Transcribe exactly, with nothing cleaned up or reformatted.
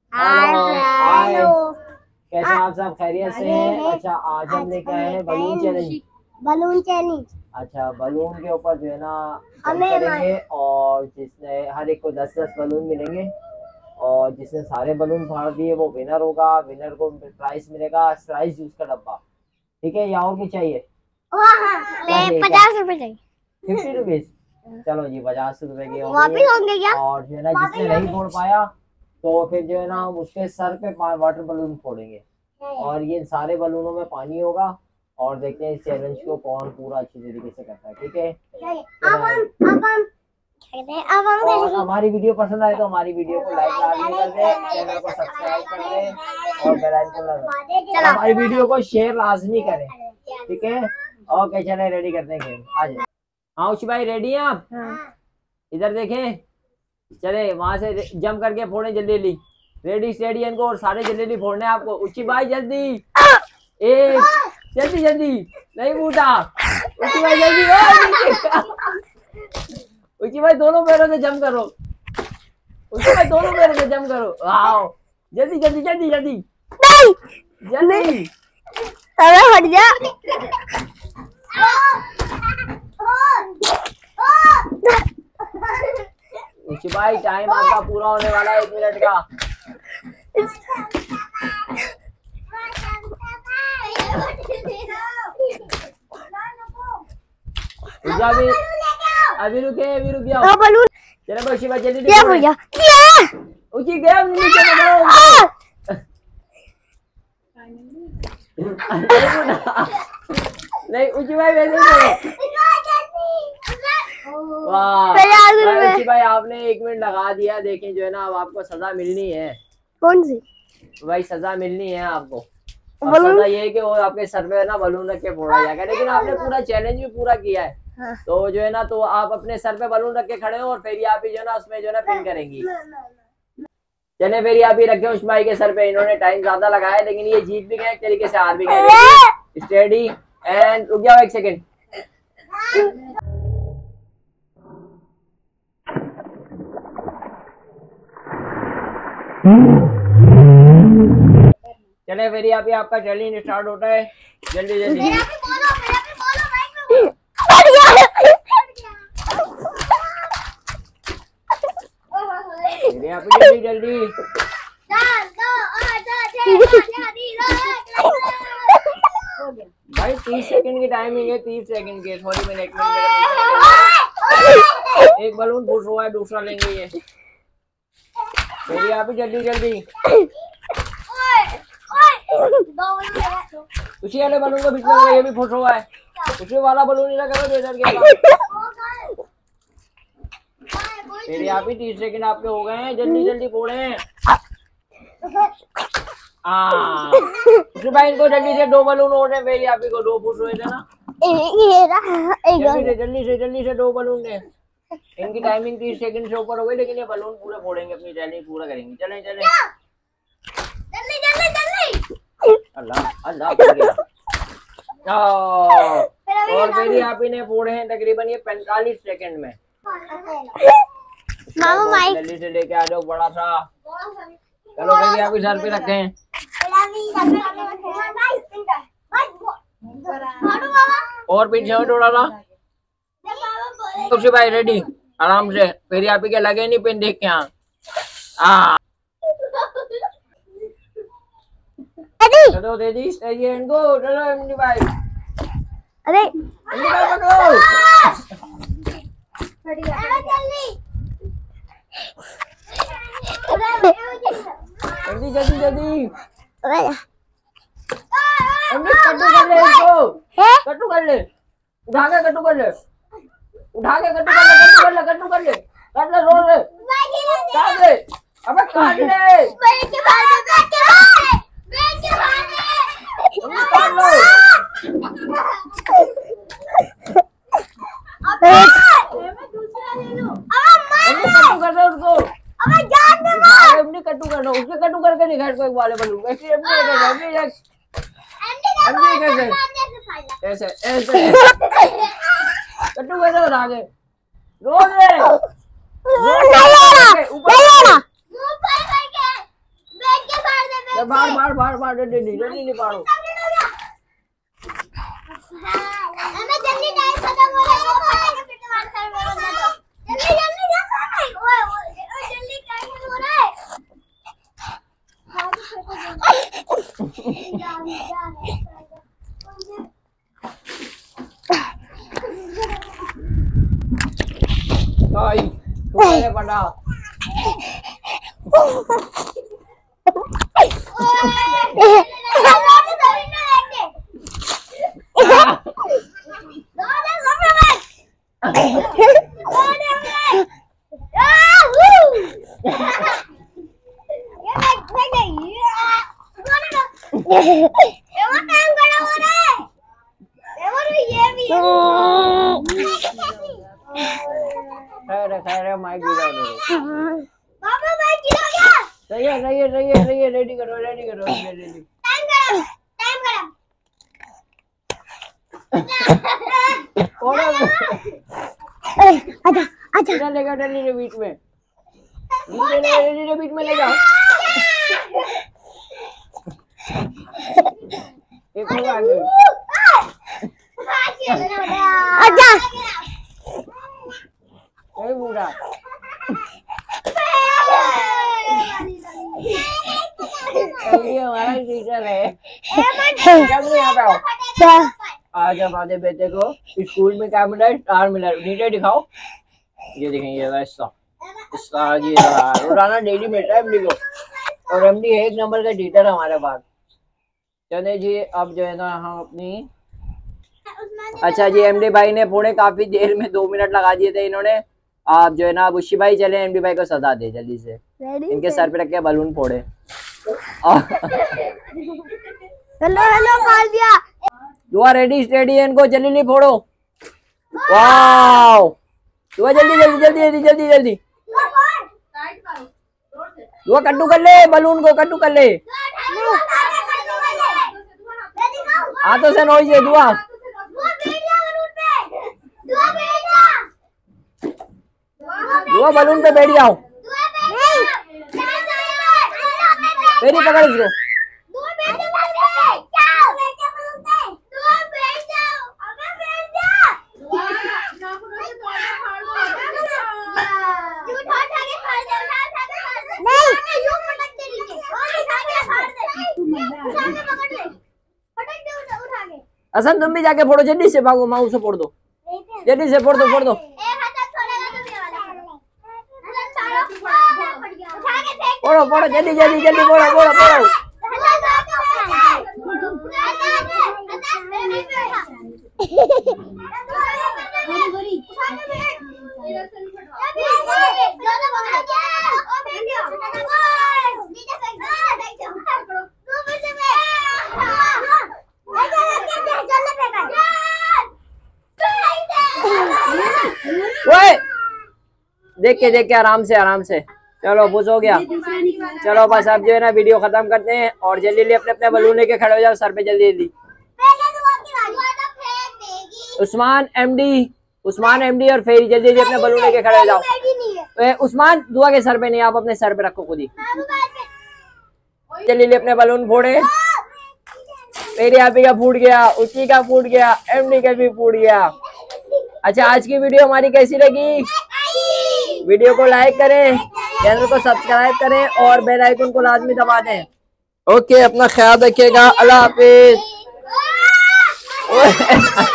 Hello, कैसे आप सब खैरियत से हैं? अच्छा, आज हम लेके आए हैं बलून चैलेंज। Balloon challenge. अच्छा, बलून के ऊपर जो है ना जंप करेंगे और जिसने हर एक को दस दस बलून मिलेंगे और जिसने सारे बलून फाड़ दिए वो विनर होगा। विनर को प्राइस मिलेगा स्लाइस जूस का डब्बा। ठीक है, या और क्या चाहिए? पचास रुपए चाहिए। फिफ्टी रुपीज चलो जी, पचास रुपए की वापिस होंगे क्या? और जो है ना जिसने नहीं फोड़ पाया तो फिर जो है ना हम उसके सर पे वाटर बलून फोड़ेंगे और ये सारे बलूनों में पानी होगा और देखते हैं इस चैलेंज को कौन पूरा अच्छी तरीके से करता है। ठीक है, अब हम अब हम अब हम और हमारी वीडियो पसंद आए तो हमारी वीडियो को लाइक लाजमी कर दें, चैनल को सब्सक्राइब कर दें और बेल आइकन दबा दें। हमारी वीडियो को शेयर लाजमी करें। ठीक है, ओके चले रेडी करते हैं गेम। आ जाए। हाँ उशी भाई, रेडी हैं आप? इधर देखें, चले वहां से जंप करके फोड़े जल्दी जल्दी। रेडी स्टेडी इनको और सारे जल्दी जल्दी फोड़ने आपको। उची भाई जल्दी, एक जल्दी जल्दी, नहीं बूटा उची भाई जल्दी। उची भाई दोनों पैरों से जंप करो, उची भाई दोनों पैरों से जंप करो। वाओ, जल्दी जल्दी जल्दी जल्दी जल्दी, अरे हट जा। उची भाई टाइम आपका पूरा होने वाला है, एक मिनट का। अभी अभी रुके, अभी रुक जाओ। बलून चलो भाई शिवा जल्दी क्या भैया क्या उची गया नीचे में नहीं उची भाई वैसे ही वाह उची भाई आपने एक मिनट लगा दिया। देखें जो है ना अब आपको सजा मिलनी है। कौन सी भाई सजा मिलनी है आपको। सजा ये है कि वो आपके सर पे ना बलून रख के फोड़ा जाएगा, लेकिन आपने पूरा चैलेंज भी पूरा किया है। हाँ। तो जो है ना तो आप अपने सर पे बलून रख के खड़े हो और फेरी आप ही जो है ना उसमें जो है ना पिन करेंगी। चले फेरी आप ही रखे उस भाई के सर पे। इन्होंने टाइम ज्यादा लगाया लेकिन ये जीत भी गए एक तरीके से, हार भी गए। स्टेडी एंड रुक जाओ एक सेकेंड। चले फेरी आप ही आपका चैलेंज स्टार्ट होता है। जल्दी जल्दी जल्दी जल्दी भाई तीस सेकंड की टाइमिंग है, तीस सेकंड के। सॉरी मैंने एक मिनट एक बलून फूट हुआ है, दूसरा लेंगे ये। आप ही जल्दी जल्दी उसी वाले बलून को बीच में, ये भी फूट हुआ है। उसी वाला बलून ही लगा दो इधर के। फिर आप ही तीस सेकंड आपके हो गए हैं, जल्दी जल्दी फोड़े। हाँ भाई इनको जल्दी से दो बलून हो रहे। फिर आप ही को दो फुट हुए थे ना, जल्दी से जल्दी से जल्दी से दो बलून है। इनकी टाइमिंग तीस सेकंड से ऊपर हो गई लेकिन ये बलून पूरे फोड़ेंगे, अपनी चैलेंज पूरा करेंगे। चले चले जल्दी जल्दी जल्दी। अल्लाह अल्लाह कर गया। और फिर आप ही ने फोड़े हैं तकरीबन ये पैंतालीस सेकंड में। मामा माइक जल्दी से लेके आ जाओ बड़ा सा। चलो फिर आप ही सर पे रखे हैं और पीछे हो थोड़ा सा। भाई रेडी आराम से। फिर आप ही के लगे नहीं पिन देख के। यहाँ चलो रेडी स्टेडी एंड गो। चलो एमडी भाई, अरे एमडी भाई पकड़ो जल्दी जल्दी जल्दी। एमडी कट्टू कर ले इसको, कट्टू कर ले, उठा के कट्टू कर ले, उठा के कट्टू कर ले, कट्टू कर ले, कट्टू कर ले, काट ले, रोल ले, काट ले, अबे काट ले, काट लो। कट्टू कर दो उसको, एमडी कट्टू कर दो, उसके कट्टू करके दिखा इसको एक वाले बलून। ऐसे एमडी एमडी एमडी कैसे ऐसे ऐसे कट्टू कर दो आगे, रोल ले, ऊपर बाहर बाहर बाहर बाहर जल्दी जल्दी नहीं पारो। हमें जल्दी टाइम खत्म हो रहा है, फिर तुम्हारे सर में बंदा दो। जल्दी जल्दी जल्दी ओए ओए जल्दी टाइम खत्म हो रहा है। आई तुम्हारे पड़ा माइक गिरा पापा माइक गिरा गया। सही है सही है सही है सही है रेडी करो रेडी करो रेडी टाइम गरम टाइम गरम कौन आजा आजा इधर ले जाओ डली के बीच में डली के बीच में ले जाओ एक होगा आगे आजा ए बूढ़ा ये हमारा टीचर है जब यहाँ पे आओ आज हमारे बेटे को स्कूल में क्या मिला स्टार मिला नीचे दिखाओ ये देखें ये वैसा स्टार जी रोजाना डेली मिलता है एमडी को और एमडी एक नंबर का टीचर हमारे पास। चले जी अब जो है ना हम अपनी अच्छा जी एमडी भाई ने पूरे काफी देर में दो मिनट लगा दिए थे इन्होंने। आप जो है ना बुशी भाई चले एमडी भाई को सजा दे जल्दी से इनके सर पे रख के बलून फोड़े। हेलो हेलो मार दिया दुआ रेडी स्टेडी इनको जल्दी फोड़ो। वाओ दुआ जल्दी जल्दी जल्दी जल्दी जल्दी जल्दी दुआ कट्टू कर ले बलून को कट्टू कर ले हाथों से नोच दे दुआ दुआ बलून पे बैठ जाओ मेरी पकड़ इसको असन तुम भी जाके फोड़ो जल्दी से भागो माऊ से फोड़ दो जल्दी से फोड़ दो फोड़ दो फोड़ो फोड़ो जल्दी जल्दी जल्दी फोड़ो फोड़ो फोड़ो देख के देख के आराम से आराम से चलो बुझ हो गया। चलो बस अब जो है ना वीडियो खत्म करते हैं और जल्दी जल्दी अपने अपने बलून लेके खड़े हो जाओ सर पे जल्दी जल्दी। उस्मान एमडी उस्मान एमडी और फेरी जल्दी जल्दी अपने बलून लेके खड़े हो जाओ। ए, उस्मान दुआ के सर पे नहीं आप अपने सर पे रखो खुद ही जल्दी जल्दी अपने बलून फोड़े। मेरी आपी का फूट गया उची का फूट गया एमडी का भी फूट गया। अच्छा आज की वीडियो हमारी कैसी लगी वीडियो को लाइक करें चैनल को सब्सक्राइब करें और बेल आइकन को लाजमी दबा दें। ओके अपना ख्याल रखिएगा अल्लाह हाफिज।